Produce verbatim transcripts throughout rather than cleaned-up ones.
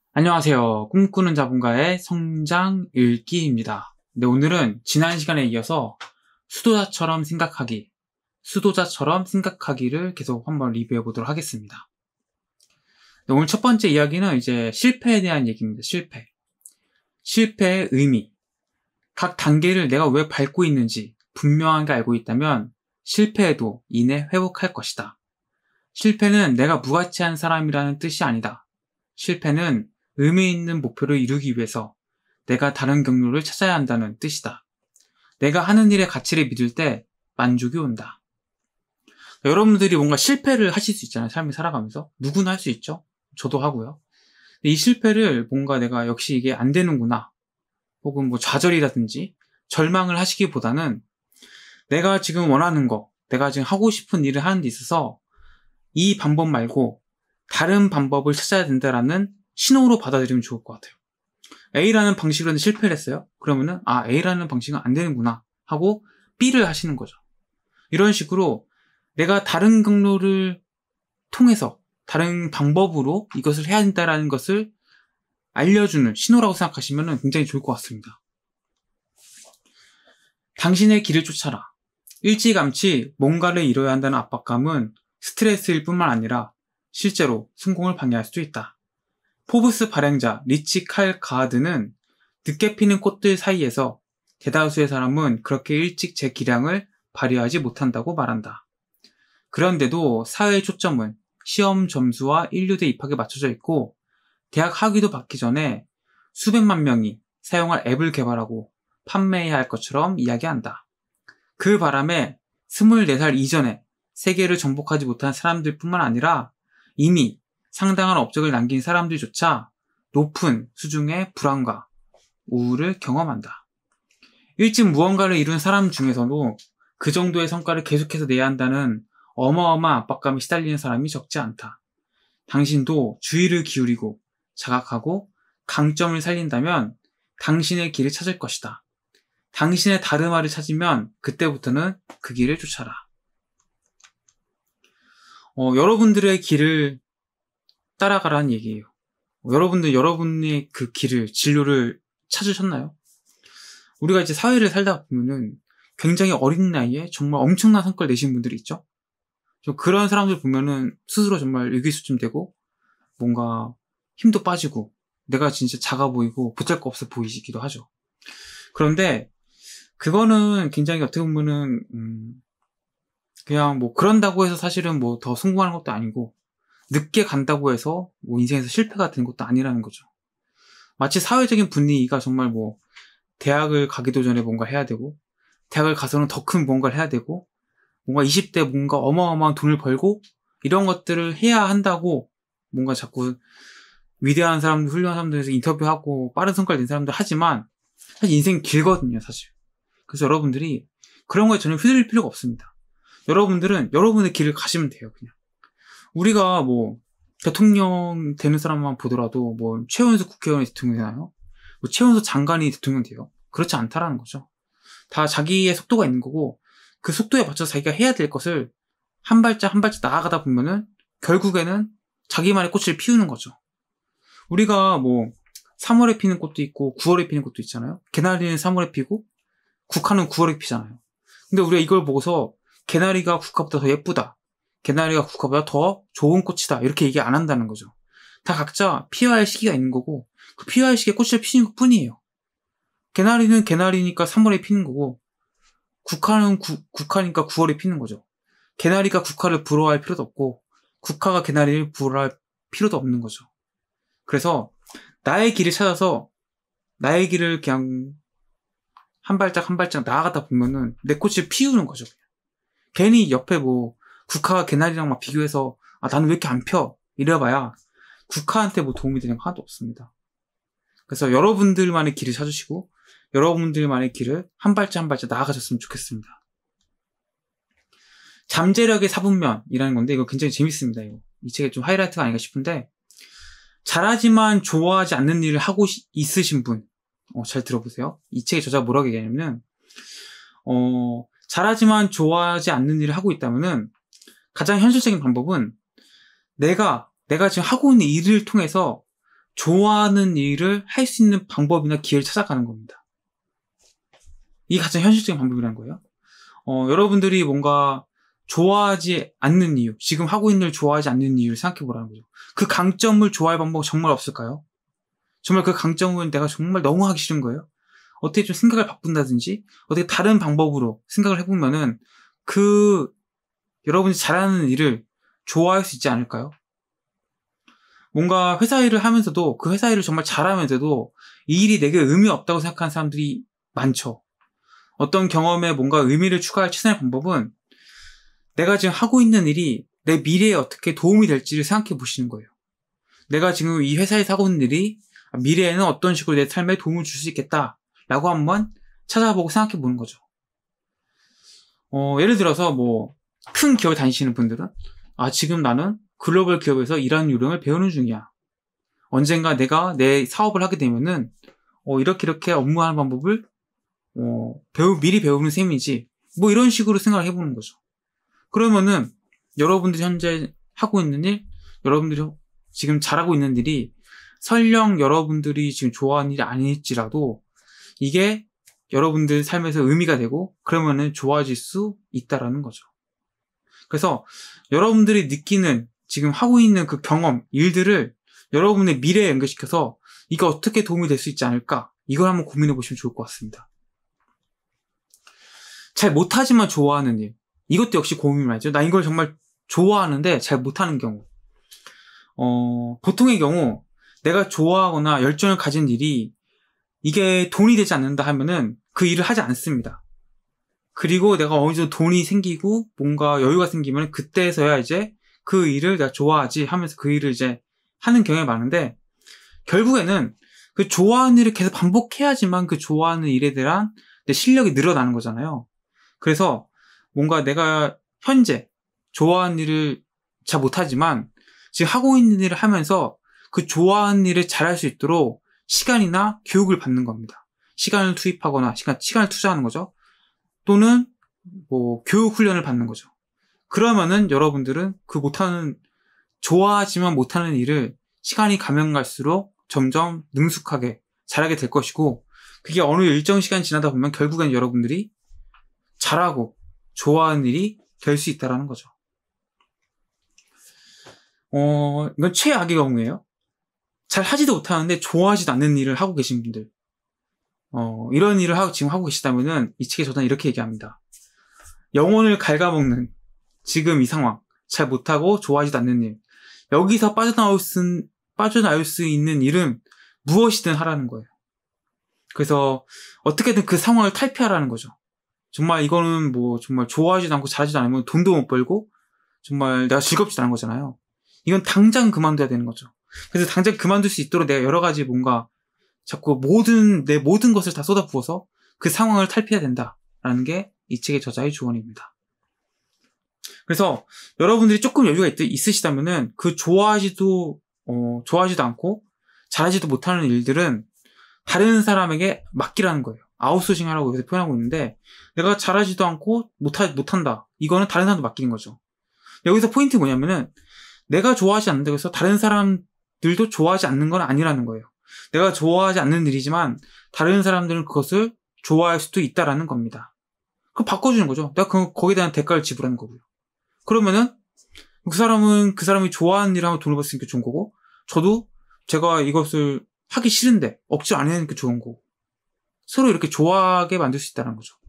안녕하세요. 꿈꾸는 자본가의 성장 읽기입니다. 네, 오늘은 지난 시간에 이어서 수도자처럼 생각하기, 수도자처럼 생각하기를 계속 한번 리뷰해 보도록 하겠습니다. 네, 오늘 첫 번째 이야기는 이제 실패에 대한 얘기입니다. 실패. 실패의 의미. 각 단계를 내가 왜 밟고 있는지 분명하게 알고 있다면 실패해도 이내 회복할 것이다. 실패는 내가 무가치한 사람이라는 뜻이 아니다. 실패는 의미 있는 목표를 이루기 위해서 내가 다른 경로를 찾아야 한다는 뜻이다. 내가 하는 일의 가치를 믿을 때 만족이 온다. 여러분들이 뭔가 실패를 하실 수 있잖아요. 삶을 살아가면서. 누구나 할 수 있죠. 저도 하고요. 이 실패를 뭔가 내가 역시 이게 안 되는구나. 혹은 뭐 좌절이라든지 절망을 하시기보다는 내가 지금 원하는 거, 내가 지금 하고 싶은 일을 하는 데 있어서 이 방법 말고 다른 방법을 찾아야 된다라는 신호로 받아들이면 좋을 것 같아요. A라는 방식으로는 실패를 했어요. 그러면은 아 A라는 방식은 안 되는구나 하고 B를 하시는 거죠. 이런 식으로 내가 다른 경로를 통해서 다른 방법으로 이것을 해야 된다라는 것을 알려주는 신호라고 생각하시면 굉장히 좋을 것 같습니다. 당신의 길을 쫓아라. 일찌감치 뭔가를 이뤄야 한다는 압박감은 스트레스일 뿐만 아니라 실제로 성공을 방해할 수도 있다. 포브스 발행자 리치 칼 가하드는 늦게 피는 꽃들 사이에서 대다수의 사람은 그렇게 일찍 제 기량을 발휘하지 못한다고 말한다. 그런데도 사회의 초점은 시험 점수와 인류대 입학에 맞춰져 있고 대학 학위도 받기 전에 수백만 명이 사용할 앱을 개발하고 판매해야 할 것처럼 이야기한다. 그 바람에 스물네 살 이전에 세계를 정복하지 못한 사람들 뿐만 아니라 이미 상당한 업적을 남긴 사람들조차 높은 수준의 불안과 우울을 경험한다. 일찍 무언가를 이룬 사람 중에서도 그 정도의 성과를 계속해서 내야 한다는 어마어마한 압박감에 시달리는 사람이 적지 않다. 당신도 주의를 기울이고 자각하고 강점을 살린다면 당신의 길을 찾을 것이다. 당신의 다르마를 찾으면 그때부터는 그 길을 쫓아라. 어, 여러분들의 길을 따라가라는 얘기예요. 여러분들, 여러분의 그 길을, 진로를 찾으셨나요? 우리가 이제 사회를 살다 보면은 굉장히 어린 나이에 정말 엄청난 성과를 내신 분들이 있죠? 그런 사람들 보면은 스스로 정말 의기소침되고 뭔가 힘도 빠지고 내가 진짜 작아 보이고 보잘것없어 보이기도 하죠. 그런데 그거는 굉장히 어떻게 보면은 음 그냥 뭐 그런다고 해서 사실은 뭐 더 성공하는 것도 아니고 늦게 간다고 해서 뭐 인생에서 실패가 되는 것도 아니라는 거죠. 마치 사회적인 분위기가 정말 뭐 대학을 가기도 전에 뭔가 해야 되고 대학을 가서는 더 큰 뭔가를 해야 되고 뭔가 이십 대 뭔가 어마어마한 돈을 벌고 이런 것들을 해야 한다고 뭔가 자꾸 위대한 사람들, 훌륭한 사람들에서 인터뷰하고 빠른 성과를 낸 사람들 하지만 사실 인생이 길거든요, 사실. 그래서 여러분들이 그런 거에 전혀 휘둘릴 필요가 없습니다. 여러분들은 여러분의 길을 가시면 돼요, 그냥. 우리가 뭐 대통령 되는 사람만 보더라도 뭐 최원수 국회의원이 대통령 되나요? 뭐 최원수 장관이 대통령 돼요? 그렇지 않다라는 거죠. 다 자기의 속도가 있는 거고 그 속도에 맞춰서 자기가 해야 될 것을 한 발짝 한 발짝 나아가다 보면은 결국에는 자기만의 꽃을 피우는 거죠. 우리가 뭐 삼월에 피는 꽃도 있고 구월에 피는 꽃도 있잖아요. 개나리는 삼월에 피고 국화는 구월에 피잖아요. 근데 우리가 이걸 보고서 개나리가 국화보다 더 예쁘다. 개나리가 국화보다 더 좋은 꽃이다. 이렇게 얘기 안 한다는 거죠. 다 각자 피워야 할 시기가 있는 거고 그 피워야 할 시기에 꽃을 피는 것 뿐이에요. 개나리는 개나리니까 삼월에 피는 거고 국화는 구, 국화니까 구월에 피는 거죠. 개나리가 국화를 부러워할 필요도 없고 국화가 개나리를 부러워할 필요도 없는 거죠. 그래서 나의 길을 찾아서 나의 길을 그냥 한 발짝 한 발짝 나아가다 보면은 내 꽃을 피우는 거죠. 그냥. 괜히 옆에 뭐 국화가 개나리랑 막 비교해서 아 나는 왜 이렇게 안 펴? 이래봐야 국화한테 뭐 도움이 되는 거 하나도 없습니다. 그래서 여러분들만의 길을 찾으시고 여러분들만의 길을 한 발짝 한 발짝 나아가셨으면 좋겠습니다. 잠재력의 사분면이라는 건데 이거 굉장히 재밌습니다. 이거. 이 책의 좀 하이라이트가 아닌가 싶은데 잘하지만 좋아하지 않는 일을 하고 있으신 분, 어, 잘 들어보세요. 이 책의 저자가 뭐라고 얘기하냐면 어, 잘하지만 좋아하지 않는 일을 하고 있다면은 가장 현실적인 방법은 내가 내가 지금 하고 있는 일을 통해서 좋아하는 일을 할 수 있는 방법이나 기회를 찾아가는 겁니다. 이게 가장 현실적인 방법이라는 거예요. 어, 여러분들이 뭔가 좋아하지 않는 이유, 지금 하고 있는 일 좋아하지 않는 이유를 생각해 보라는 거죠. 그 강점을 좋아할 방법은 정말 없을까요? 정말 그 강점은 내가 정말 너무 하기 싫은 거예요. 어떻게 좀 생각을 바꾼다든지 어떻게 다른 방법으로 생각을 해보면은 그 여러분이 잘하는 일을 좋아할 수 있지 않을까요? 뭔가 회사 일을 하면서도 그 회사 일을 정말 잘하면서도 이 일이 내게 의미 없다고 생각하는 사람들이 많죠. 어떤 경험에 뭔가 의미를 추가할 최선의 방법은 내가 지금 하고 있는 일이 내 미래에 어떻게 도움이 될지를 생각해 보시는 거예요. 내가 지금 이 회사에서 하고 있는 일이 미래에는 어떤 식으로 내 삶에 도움을 줄 수 있겠다 라고 한번 찾아보고 생각해 보는 거죠. 어, 예를 들어서 뭐 큰 기업에 다니시는 분들은 아 지금 나는 글로벌 기업에서 일하는 요령을 배우는 중이야. 언젠가 내가 내 사업을 하게 되면은 어, 이렇게 이렇게 업무하는 방법을 어, 배우 미리 배우는 셈이지. 뭐 이런 식으로 생각을 해보는 거죠. 그러면은 여러분들이 현재 하고 있는 일, 여러분들이 지금 잘하고 있는 일이 설령 여러분들이 지금 좋아하는 일이 아닐지라도 이게 여러분들 삶에서 의미가 되고 그러면은 좋아질 수 있다라는 거죠. 그래서 여러분들이 느끼는 지금 하고 있는 그 경험, 일들을 여러분의 미래에 연결시켜서 이게 어떻게 도움이 될 수 있지 않을까? 이걸 한번 고민해 보시면 좋을 것 같습니다. 잘 못하지만 좋아하는 일. 이것도 역시 고민 말이죠. 나 이걸 정말 좋아하는데 잘 못하는 경우. 어, 보통의 경우 내가 좋아하거나 열정을 가진 일이 이게 돈이 되지 않는다 하면은 그 일을 하지 않습니다. 그리고 내가 어느 정도 돈이 생기고 뭔가 여유가 생기면 그때서야 이제 그 일을 내가 좋아하지 하면서 그 일을 이제 하는 경향이 많은데 결국에는 그 좋아하는 일을 계속 반복해야지만 그 좋아하는 일에 대한 내 실력이 늘어나는 거잖아요. 그래서 뭔가 내가 현재 좋아하는 일을 잘 못하지만 지금 하고 있는 일을 하면서 그 좋아하는 일을 잘할 수 있도록 시간이나 교육을 받는 겁니다. 시간을 투입하거나 시간, 시간을 투자하는 거죠. 또는 뭐 교육 훈련을 받는 거죠. 그러면은 여러분들은 그 못하는 좋아하지만 못하는 일을 시간이 가면 갈수록 점점 능숙하게 잘하게 될 것이고 그게 어느 일정 시간 지나다 보면 결국엔 여러분들이 잘하고 좋아하는 일이 될 수 있다는 거죠. 어, 이건 최악의 경우예요. 잘 하지도 못하는데 좋아하지도 않는 일을 하고 계신 분들. 어, 이런 일을 하고, 지금 하고 계시다면은 이 책에 저는 이렇게 얘기합니다. 영혼을 갉아먹는 지금 이 상황, 잘 못하고 좋아하지도 않는 일. 여기서 빠져나올 수, 빠져나올 수 있는 일은 무엇이든 하라는 거예요. 그래서 어떻게든 그 상황을 탈피하라는 거죠. 정말 이거는 뭐 정말 좋아하지도 않고 잘하지도 않으면 돈도 못 벌고 정말 내가 즐겁지도 않은 거잖아요. 이건 당장 그만둬야 되는 거죠. 그래서 당장 그만둘 수 있도록 내가 여러 가지 뭔가 자꾸 모든 내 모든 것을 다 쏟아부어서 그 상황을 탈피해야 된다라는 게 이 책의 저자의 조언입니다. 그래서 여러분들이 조금 여유가 있, 있으시다면은 그 좋아하지도 어, 좋아하지도 않고 잘하지도 못하는 일들은 다른 사람에게 맡기라는 거예요. 아웃소싱하라고 여기서 표현하고 있는데 내가 잘하지도 않고 못하, 못한다. 이거는 다른 사람한테 맡기는 거죠. 여기서 포인트 뭐냐면은 내가 좋아하지 않는다고 해서 다른 사람들도 좋아하지 않는 건 아니라는 거예요. 내가 좋아하지 않는 일이지만 다른 사람들은 그것을 좋아할 수도 있다라는 겁니다. 그거 바꿔주는 거죠. 내가 그, 거기에 대한 대가를 지불하는 거고요. 그러면은 그 사람은 그 사람이 좋아하는 일을 하면 돈을 벌으니까 좋은 거고 저도 제가 이것을 하기 싫은데 억지로 안 해니까 좋은 거고 서로 이렇게 좋아하게 만들 수 있다는 거죠.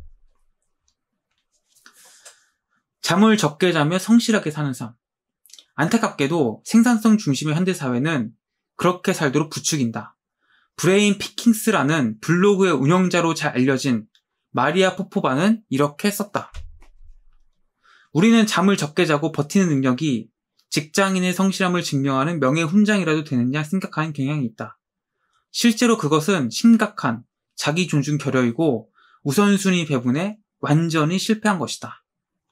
잠을 적게 자며 성실하게 사는 삶. 안타깝게도 생산성 중심의 현대사회는 그렇게 살도록 부추긴다. 브레인 피킹스라는 블로그의 운영자로 잘 알려진 마리아 포포바는 이렇게 썼다. 우리는 잠을 적게 자고 버티는 능력이 직장인의 성실함을 증명하는 명예 훈장이라도 되느냐 생각하는 경향이 있다. 실제로 그것은 심각한 자기 존중 결여이고 우선순위 배분에 완전히 실패한 것이다.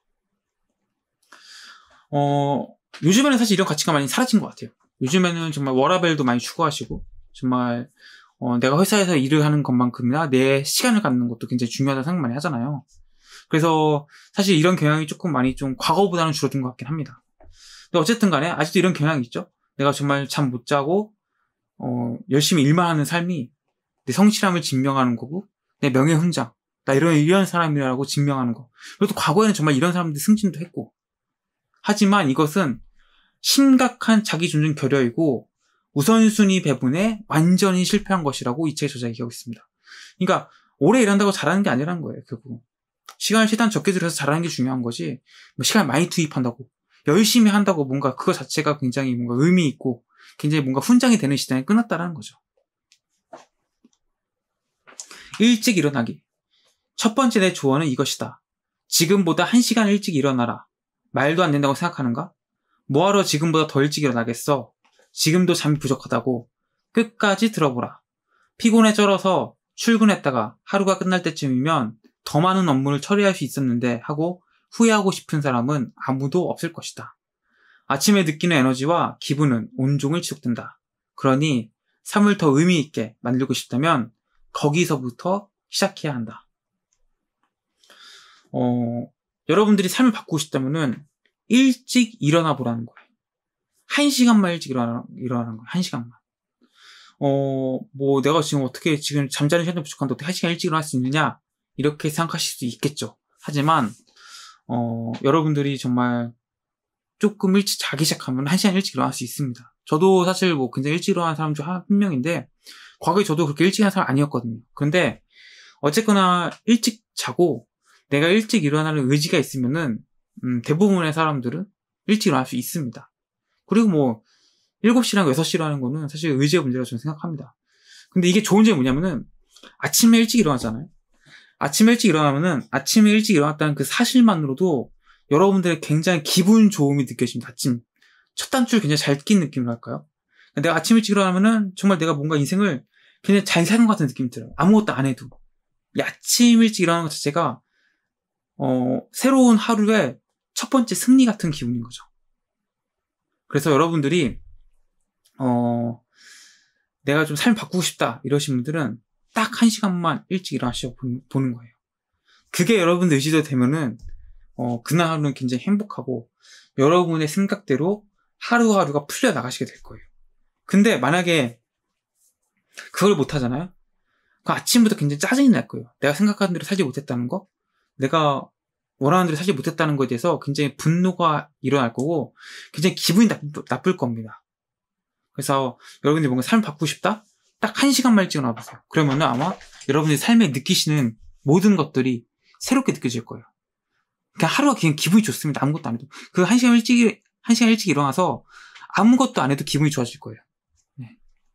어, 요즘에는 사실 이런 가치가 많이 사라진 것 같아요. 요즘에는 정말 워라밸도 많이 추구하시고 정말 어, 내가 회사에서 일을 하는 것만큼이나 내 시간을 갖는 것도 굉장히 중요하다고 생각 많이 하잖아요. 그래서 사실 이런 경향이 조금 많이 좀 과거보다는 줄어든 것 같긴 합니다. 근데 어쨌든 간에 아직도 이런 경향이 있죠. 내가 정말 잠 못 자고 어, 열심히 일만 하는 삶이 내 성실함을 증명하는 거고, 내 명예 훈장, 나 이런, 이런 사람이라고 증명하는 거. 그리고 또 과거에는 정말 이런 사람들 승진도 했고. 하지만 이것은 심각한 자기 존중 결여이고, 우선순위 배분에 완전히 실패한 것이라고 이 책의 저자가 얘기하고 있습니다. 그러니까, 오래 일한다고 잘하는 게 아니라는 거예요, 결국. 시간을 최대한 적게 들여서 잘하는 게 중요한 거지, 뭐 시간 많이 투입한다고, 열심히 한다고 뭔가 그거 자체가 굉장히 뭔가 의미 있고, 굉장히 뭔가 훈장이 되는 시대는 끝났다라는 거죠. 일찍 일어나기. 첫 번째 내 조언은 이것이다. 지금보다 한 시간 일찍 일어나라. 말도 안 된다고 생각하는가? 뭐하러 지금보다 더 일찍 일어나겠어? 지금도 잠이 부족하다고. 끝까지 들어보라. 피곤에 쩔어서 출근했다가 하루가 끝날 때쯤이면 더 많은 업무를 처리할 수 있었는데 하고 후회하고 싶은 사람은 아무도 없을 것이다. 아침에 느끼는 에너지와 기분은 온종일 지속된다. 그러니 삶을 더 의미 있게 만들고 싶다면 거기서부터 시작해야 한다. 어, 여러분들이 삶을 바꾸고 싶다면은 일찍 일어나 보라는 거예요. 한 시간만 일찍 일어나, 일어나는 거예요. 한 시간만. 어, 뭐 내가 지금 어떻게 지금 잠자는 시간도 부족한데 어떻게 한 시간 일찍 일어날 수 있느냐? 이렇게 생각하실 수 있겠죠. 하지만 어, 여러분들이 정말 조금 일찍 자기 시작하면 한 시간 일찍 일어날 수 있습니다. 저도 사실 뭐 굉장히 일찍 일어나는 사람 중 한 명인데 과거에 저도 그렇게 일찍 일어나는 사람 아니었거든요. 그런데 어쨌거나 일찍 자고 내가 일찍 일어나는 의지가 있으면은 음, 대부분의 사람들은 일찍 일어날 수 있습니다. 그리고 뭐 일곱 시랑 여섯 시로 하는 거는 사실 의지의 문제라고 저는 생각합니다. 근데 이게 좋은 점이 뭐냐면은 아침에 일찍 일어나잖아요. 아침에 일찍 일어나면은 아침에 일찍 일어났다는 그 사실만으로도 여러분들의 굉장히 기분 좋음이 느껴집니다. 아침 첫 단추를 굉장히 잘 낀 느낌으로 할까요? 내가 아침 일찍 일어나면은 정말 내가 뭔가 인생을 굉장히 잘 사는 것 같은 느낌이 들어요. 아무것도 안 해도. 이 아침 일찍 일어나는 것 자체가 어, 새로운 하루의 첫 번째 승리 같은 기분인 거죠. 그래서 여러분들이 어, 내가 좀 삶을 바꾸고 싶다 이러신 분들은 딱 한 시간만 일찍 일어나시고 보는 거예요. 그게 여러분들 의지도 되면은 어, 그날 하루는 굉장히 행복하고 여러분의 생각대로 하루하루가 풀려나가시게 될 거예요. 근데 만약에 그걸 못하잖아요? 그 아침부터 굉장히 짜증이 날 거예요. 내가 생각하는 대로 살지 못했다는 거? 내가 원하는 대로 살지 못했다는 거에 대해서 굉장히 분노가 일어날 거고 굉장히 기분이 나쁠, 나쁠 겁니다. 그래서 여러분들이 뭔가 삶을 바꾸고 싶다? 딱 한 시간만 일찍 일어나보세요. 그러면은 아마 여러분들이 삶에 느끼시는 모든 것들이 새롭게 느껴질 거예요. 그냥 하루가 그냥 기분이 좋습니다. 아무것도 안 해도. 그 한 시간 일찍, 한 시간 일찍 일어나서 아무것도 안 해도 기분이 좋아질 거예요. 네.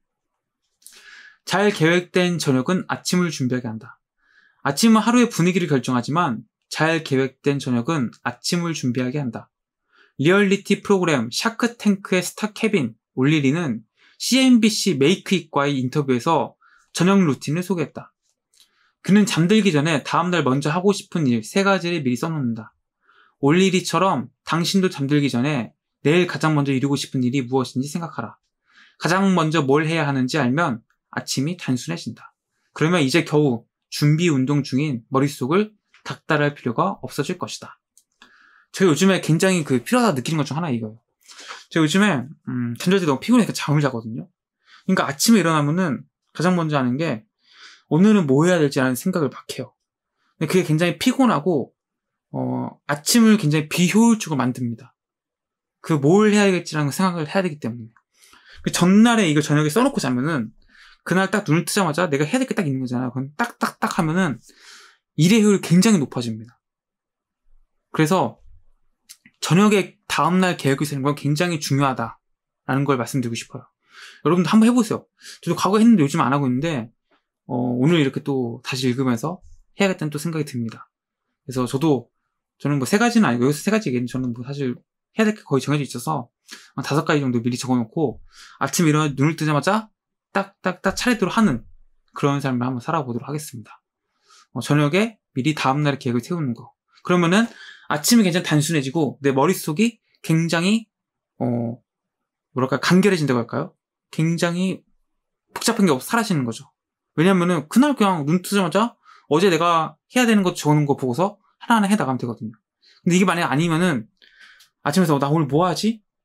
잘 계획된 저녁은 아침을 준비하게 한다. 아침은 하루의 분위기를 결정하지만 잘 계획된 저녁은 아침을 준비하게 한다. 리얼리티 프로그램 샤크탱크의 스타 케빈 올리리는 씨엔비씨 메이크잇과의 인터뷰에서 저녁 루틴을 소개했다. 그는 잠들기 전에 다음날 먼저 하고 싶은 일 세 가지를 미리 써놓는다. 올리리처럼 당신도 잠들기 전에 내일 가장 먼저 이루고 싶은 일이 무엇인지 생각하라. 가장 먼저 뭘 해야 하는지 알면 아침이 단순해진다. 그러면 이제 겨우 준비 운동 중인 머릿속을 닥달할 필요가 없어질 것이다. 제가 요즘에 굉장히 그 필요하다 느끼는 것 중 하나 이거예요. 제가 요즘에 음, 잠잘 때 너무 피곤해서 잠을 자거든요. 그러니까 아침에 일어나면은 가장 먼저 하는 게 오늘은 뭐 해야 될지 라는 생각을 막 해요. 근데 그게 굉장히 피곤하고 어, 아침을 굉장히 비효율적으로 만듭니다. 그 뭘 해야겠지라는 생각을 해야 되기 때문에. 그 전날에 이걸 저녁에 써놓고 자면은 그날 딱 눈을 뜨자마자 내가 해야 될 게 딱 있는 거잖아요. 그럼 딱딱딱 하면은 일의 효율이 굉장히 높아집니다. 그래서 저녁에 다음날 계획을 세우는 건 굉장히 중요하다라는 걸 말씀드리고 싶어요. 여러분도 한번 해보세요. 저도 과거에 했는데 요즘 안 하고 있는데 어, 오늘 이렇게 또 다시 읽으면서 해야겠다는 또 생각이 듭니다. 그래서 저도 저는 뭐 세 가지는 아니고 여기서 세 가지 얘기는 저는 뭐 사실 해야 될 게 거의 정해져 있어서 한 다섯 가지 정도 미리 적어놓고 아침에 일어나 눈을 뜨자마자 딱딱딱 차례대로 하는 그런 삶을 한번 살아보도록 하겠습니다. 어, 저녁에 미리 다음날의 계획을 세우는 거. 그러면은 아침이 굉장히 단순해지고 내 머릿속이 굉장히 어 뭐랄까 간결해진다고 할까요? 굉장히 복잡한 게 없, 사라지는 거죠. 왜냐면은 그날 그냥 눈 뜨자마자 어제 내가 해야 되는 거 적어놓은 거 보고서 하나하나 해 나가면 되거든요. 근데 이게 만약 아니면은 아침에서 나 오늘 뭐 하지?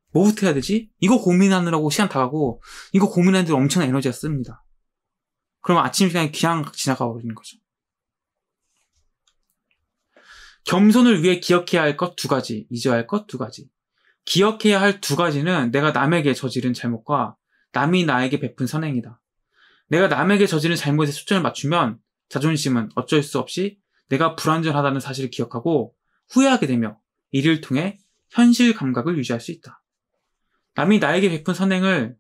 뭐부터 해야 되지? 이거 고민하느라고 시간 다 가고 이거 고민하는데 엄청난 에너지가 씁니다. 그러면 아침 시간이 그냥 지나가 버리는 거죠. 겸손을 위해 기억해야 할 것 두 가지, 잊어야 할 것 두 가지. 기억해야 할 두 가지는 내가 남에게 저지른 잘못과 남이 나에게 베푼 선행이다. 내가 남에게 저지른 잘못에 초점을 맞추면 자존심은 어쩔 수 없이 내가 불완전하다는 사실을 기억하고 후회하게 되며 이를 통해 현실 감각을 유지할 수 있다. 남이 나에게 베푼 선행을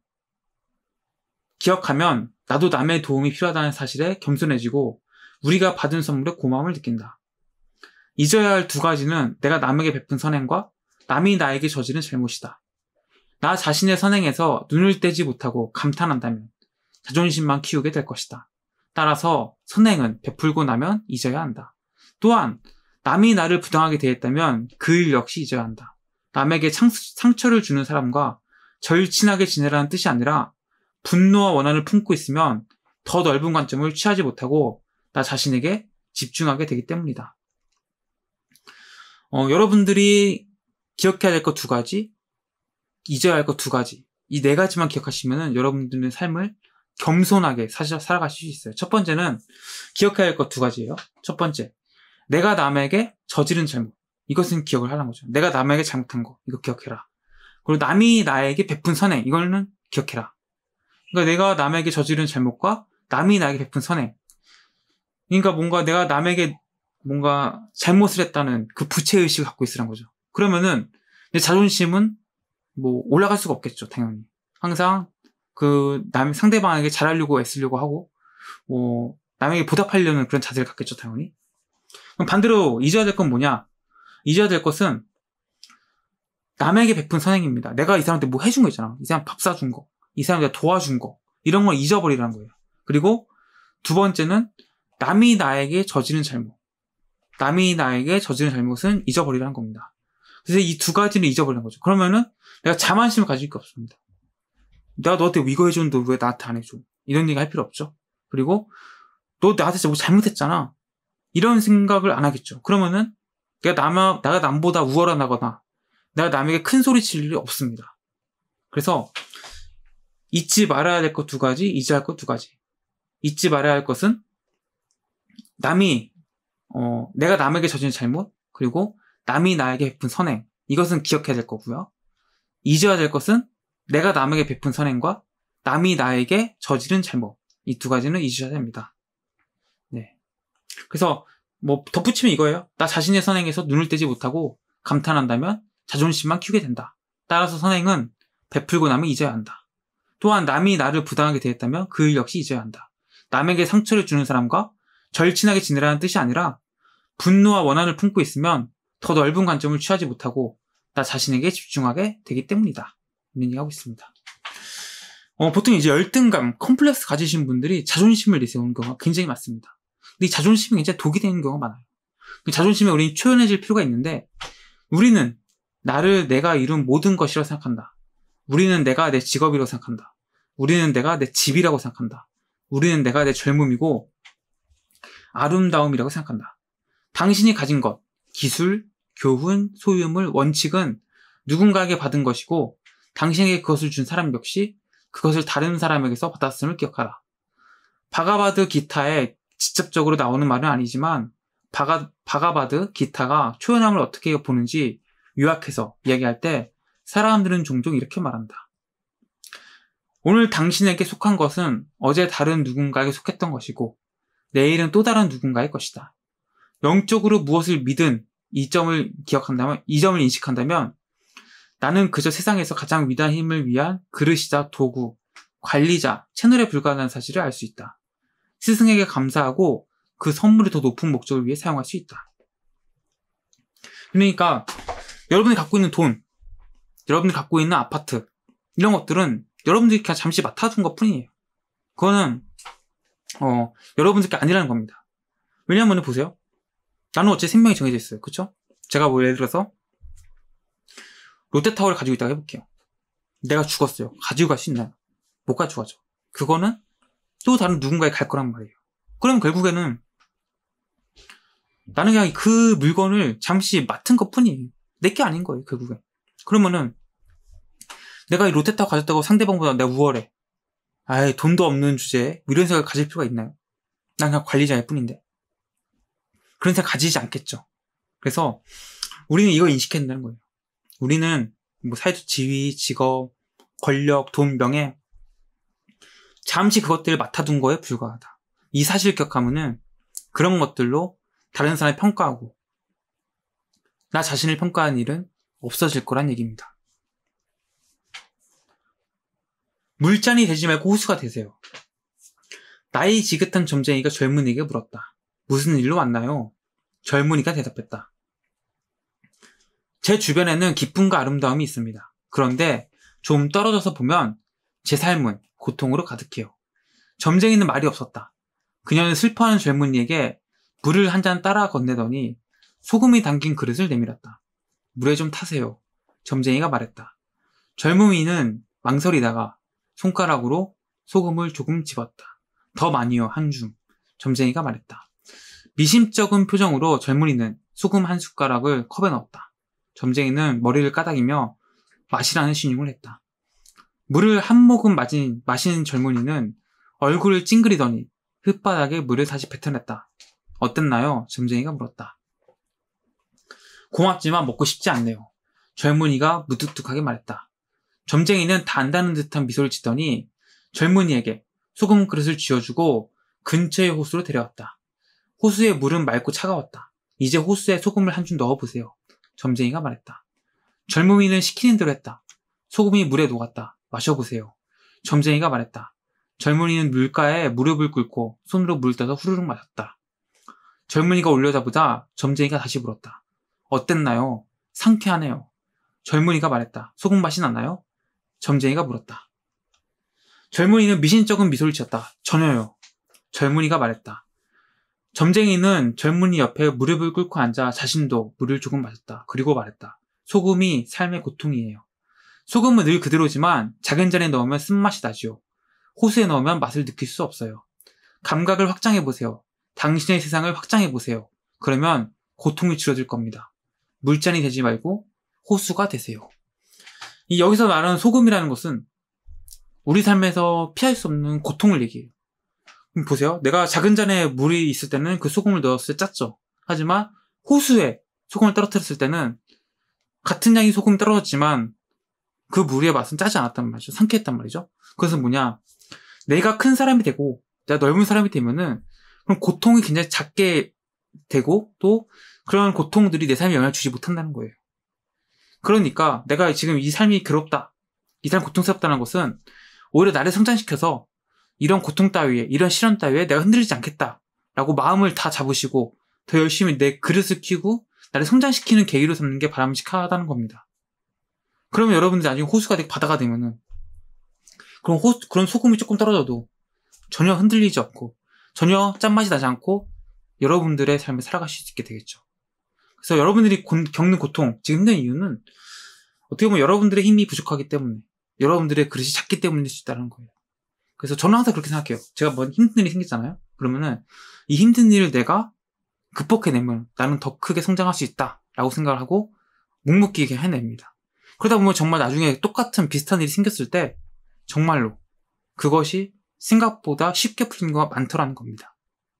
기억하면 나도 남의 도움이 필요하다는 사실에 겸손해지고 우리가 받은 선물에 고마움을 느낀다. 잊어야 할 두 가지는 내가 남에게 베푼 선행과 남이 나에게 저지른 잘못이다. 나 자신의 선행에서 눈을 떼지 못하고 감탄한다면 자존심만 키우게 될 것이다. 따라서 선행은 베풀고 나면 잊어야 한다. 또한 남이 나를 부당하게 대했다면 그 일 역시 잊어야 한다. 남에게 창, 상처를 주는 사람과 절친하게 지내라는 뜻이 아니라 분노와 원한을 품고 있으면 더 넓은 관점을 취하지 못하고 나 자신에게 집중하게 되기 때문이다. 어, 여러분들이 기억해야 될 것 두 가지, 잊어야 할 것 두 가지, 이 네 가지만 기억하시면 여러분들의 삶을 겸손하게 사, 살아가실 수 있어요. 첫 번째는 기억해야 할 것 두 가지예요. 첫 번째, 내가 남에게 저지른 잘못, 이것은 기억을 하라는 거죠. 내가 남에게 잘못한 거, 이거 기억해라. 그리고 남이 나에게 베푼 선행, 이거는 기억해라. 그러니까 내가 남에게 저지른 잘못과 남이 나에게 베푼 선행. 그러니까 뭔가 내가 남에게 뭔가 잘못을 했다는 그 부채의식을 갖고 있으란 거죠. 그러면은 내 자존심은 뭐 올라갈 수가 없겠죠, 당연히. 항상 그 남, 상대방에게 잘하려고 애쓰려고 하고, 뭐, 남에게 보답하려는 그런 자세를 갖겠죠, 당연히. 그럼 반대로 잊어야 될 건 뭐냐? 잊어야 될 것은 남에게 베푼 선행입니다. 내가 이 사람한테 뭐 해준 거 있잖아. 이 사람 밥 사준 거, 이 사람 내가 도와준 거, 이런 걸 잊어버리라는 거예요. 그리고 두 번째는 남이 나에게 저지른 잘못. 남이 나에게 저지른 잘못은 잊어버리라는 겁니다. 그래서 이 두 가지는 잊어버리는 거죠. 그러면은 내가 자만심을 가질 게 없습니다. 내가 너한테 이거 해줬는데 왜 나한테 안 해줘? 이런 얘기 할 필요 없죠. 그리고 너 나한테 진짜 뭐 잘못했잖아. 이런 생각을 안 하겠죠. 그러면은 내가 남, 내가 남보다 우월하거나 내가 남에게 큰 소리 칠 일이 없습니다. 그래서 잊지 말아야 될 것 두 가지, 잊어야 할 것 두 가지. 잊지 말아야 할 것은 남이 어, 내가 남에게 저지른 잘못, 그리고 남이 나에게 베푼 선행, 이것은 기억해야 될 거고요. 잊어야 될 것은 내가 남에게 베푼 선행과 남이 나에게 저지른 잘못, 이 두 가지는 잊으셔야 됩니다. 네. 그래서 뭐 덧붙이면 이거예요. 나 자신의 선행에서 눈을 떼지 못하고 감탄한다면 자존심만 키우게 된다. 따라서 선행은 베풀고 나면 잊어야 한다. 또한 남이 나를 부당하게 대했다면 그 일 역시 잊어야 한다. 남에게 상처를 주는 사람과 절친하게 지내라는 뜻이 아니라 분노와 원한을 품고 있으면 더 넓은 관점을 취하지 못하고 나 자신에게 집중하게 되기 때문이다. 이런 얘기하고 있습니다. 어, 보통 이제 열등감, 컴플렉스 가지신 분들이 자존심을 내세우는 경우가 굉장히 많습니다. 근데 이 자존심이 굉장히 독이 되는 경우가 많아요. 그 자존심에 우리는 초연해질 필요가 있는데 우리는 나를 내가 이룬 모든 것이라고 생각한다. 우리는 내가 내 직업이라고 생각한다. 우리는 내가 내 집이라고 생각한다. 우리는 내가 내 젊음이고 아름다움이라고 생각한다. 당신이 가진 것, 기술, 교훈, 소유물, 원칙은 누군가에게 받은 것이고 당신에게 그것을 준 사람 역시 그것을 다른 사람에게서 받았음을 기억하라. 바가바드 기타에 직접적으로 나오는 말은 아니지만 바가, 바가바드 기타가 초연함을 어떻게 보는지 요약해서 이야기할 때 사람들은 종종 이렇게 말한다. 오늘 당신에게 속한 것은 어제 다른 누군가에게 속했던 것이고 내일은 또 다른 누군가의 것이다. 영적으로 무엇을 믿은 이 점을 기억한다면, 이 점을 인식한다면 나는 그저 세상에서 가장 위대한 힘을 위한 그릇이자 도구, 관리자, 채널에 불과하다는 사실을 알 수 있다. 스승에게 감사하고 그 선물을 더 높은 목적을 위해 사용할 수 있다. 그러니까 여러분이 갖고 있는 돈, 여러분이 갖고 있는 아파트, 이런 것들은 여러분들이 그냥 잠시 맡아둔 것 뿐이에요. 그거는 어, 여러분들께 아니라는 겁니다. 왜냐하면 보세요. 나는 어째 생명이 정해져 있어요. 그쵸? 제가 뭐 예를 들어서 롯데타워를 가지고 있다고 해볼게요. 내가 죽었어요. 가지고 갈 수 있나요? 못 가지고 가죠. 그거는 또 다른 누군가에 갈 거란 말이에요. 그럼 결국에는 나는 그냥 그 물건을 잠시 맡은 것 뿐이에요. 내게 아닌 거예요, 결국엔. 그러면은 내가 이 롯데타워 가졌다고 상대방보다 내가 우월해. 아이, 돈도 없는 주제에 이런 생각을 가질 필요가 있나요? 난 그냥 관리자일 뿐인데. 그런 생각 가지지 않겠죠. 그래서 우리는 이걸 인식해야 된다는 거예요. 우리는 뭐 사회적 지위, 직업, 권력, 돈, 명예 잠시 그것들을 맡아둔 거에 불과하다. 이 사실을 기억하면은 그런 것들로 다른 사람을 평가하고 나 자신을 평가하는 일은 없어질 거란 얘기입니다. 물잔이 되지 말고 호수가 되세요. 나이 지긋한 점쟁이가 젊은이에게 물었다. 무슨 일로 왔나요? 젊은이가 대답했다. 제 주변에는 기쁨과 아름다움이 있습니다. 그런데 좀 떨어져서 보면 제 삶은 고통으로 가득해요. 점쟁이는 말이 없었다. 그녀는 슬퍼하는 젊은이에게 물을 한 잔 따라 건네더니 소금이 담긴 그릇을 내밀었다. 물에 좀 타세요. 점쟁이가 말했다. 젊은이는 망설이다가 손가락으로 소금을 조금 집었다. 더 많이요, 한 줌. 점쟁이가 말했다. 미심쩍은 표정으로 젊은이는 소금 한 숟가락을 컵에 넣었다. 점쟁이는 머리를 까닥이며 마시라는 신용을 했다. 물을 한 모금 마신, 마신 젊은이는 얼굴을 찡그리더니 흙바닥에 물을 다시 뱉어냈다. 어땠나요? 점쟁이가 물었다. 고맙지만 먹고 싶지 않네요. 젊은이가 무뚝뚝하게 말했다. 점쟁이는 다 안다는 듯한 미소를 짓더니 젊은이에게 소금 그릇을 쥐어주고 근처의 호수로 데려왔다. 호수의 물은 맑고 차가웠다. 이제 호수에 소금을 한 줌 넣어보세요. 점쟁이가 말했다. 젊은이는 시키는 대로 했다. 소금이 물에 녹았다. 마셔보세요. 점쟁이가 말했다. 젊은이는 물가에 무릎을 꿇고 손으로 물 떠서 후루룩 마셨다. 젊은이가 올려다보자 점쟁이가 다시 물었다. 어땠나요? 상쾌하네요. 젊은이가 말했다. 소금 맛이 나나요? 점쟁이가 물었다. 젊은이는 미신쩍은 미소를 지었다. 전혀요. 젊은이가 말했다. 점쟁이는 젊은이 옆에 무릎을 꿇고 앉아 자신도 물을 조금 마셨다. 그리고 말했다. 소금이 삶의 고통이에요. 소금은 늘 그대로지만 작은 잔에 넣으면 쓴맛이 나지요. 호수에 넣으면 맛을 느낄 수 없어요. 감각을 확장해보세요. 당신의 세상을 확장해보세요. 그러면 고통이 줄어들 겁니다. 물잔이 되지 말고 호수가 되세요. 이 여기서 말하는 소금이라는 것은 우리 삶에서 피할 수 없는 고통을 얘기해요. 그럼 보세요. 내가 작은 잔에 물이 있을 때는 그 소금을 넣었을 때 짰죠. 하지만 호수에 소금을 떨어뜨렸을 때는 같은 양의 소금이 떨어졌지만 그 물의 맛은 짜지 않았단 말이죠. 상쾌했단 말이죠. 그것은 뭐냐. 내가 큰 사람이 되고 내가 넓은 사람이 되면은 그럼 고통이 굉장히 작게 되고 또 그런 고통들이 내 삶에 영향을 주지 못한다는 거예요. 그러니까 내가 지금 이 삶이 괴롭다, 이 삶이 고통스럽다는 것은 오히려 나를 성장시켜서 이런 고통 따위에, 이런 시련 따위에 내가 흔들리지 않겠다라고 마음을 다 잡으시고 더 열심히 내 그릇을 키우고 나를 성장시키는 계기로 삼는 게 바람직하다는 겁니다. 그러면 여러분들이 나중에 호수가 되고 바다가 되면은 그럼 호, 그런 소금이 조금 떨어져도 전혀 흔들리지 않고 전혀 짠맛이 나지 않고 여러분들의 삶을 살아가실 수 있게 되겠죠. 그래서 여러분들이 고, 겪는 고통, 지금 힘든 이유는 어떻게 보면 여러분들의 힘이 부족하기 때문에 여러분들의 그릇이 작기 때문일 수 있다는 거예요. 그래서 저는 항상 그렇게 생각해요. 제가 뭐 힘든 일이 생겼잖아요. 그러면은 이 힘든 일을 내가 극복해내면 나는 더 크게 성장할 수 있다라고 생각을 하고 묵묵히 해냅니다. 그러다 보면 정말 나중에 똑같은 비슷한 일이 생겼을 때 정말로 그것이 생각보다 쉽게 풀리는 경우가 많더라는 겁니다.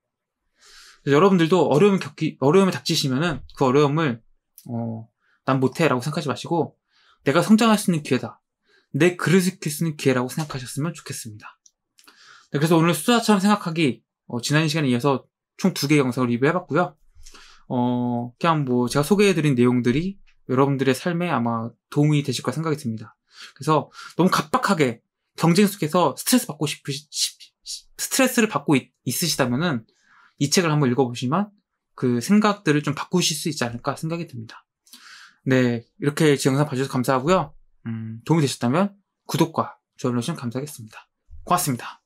여러분들도 어려움을 겪기, 어려움을 닥치시면은 그 어려움을, 어, 난 못해 라고 생각하지 마시고 내가 성장할 수 있는 기회다. 내 그릇을 키울 수 있는 기회라고 생각하셨으면 좋겠습니다. 네, 그래서 오늘 수다처럼 생각하기, 어, 지난 시간에 이어서 총 두 개의 영상을 리뷰해봤고요. 어, 그냥 뭐 제가 소개해드린 내용들이 여러분들의 삶에 아마 도움이 되실 거라 생각이 듭니다. 그래서 너무 각박하게 경쟁 속에서 스트레스 받고 싶으시, 스트레스를 받고 있, 있으시다면은 이 책을 한번 읽어보시면 그 생각들을 좀 바꾸실 수 있지 않을까 생각이 듭니다. 네, 이렇게 제 영상 봐주셔서 감사하고요. 음, 도움이 되셨다면 구독과 좋아요 눌러주시면 감사하겠습니다. 고맙습니다.